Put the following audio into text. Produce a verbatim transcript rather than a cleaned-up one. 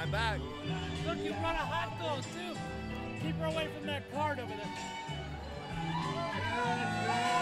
back. Look, you brought a hot dog too. Keep her away from that card over there.